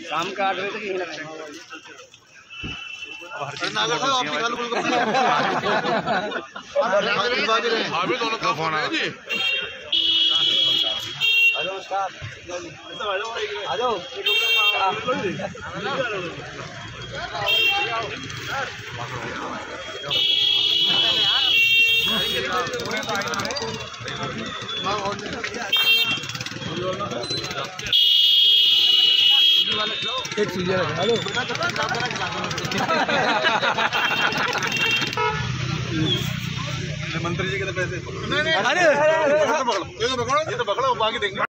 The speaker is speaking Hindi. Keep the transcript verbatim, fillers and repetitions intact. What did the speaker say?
शाम का आठ बजे तक यहीं लगाएंगे। नागर साहब आपकी गाल बोल कर अभी दोनों का फोन है जी। आ जाओ स्टाफ, आ जाओ। एक चीज़ हेलो मंत्री जी के तो पैसे अरे ये तो पकड़ो ये तो पकड़ो बाकी देंगे।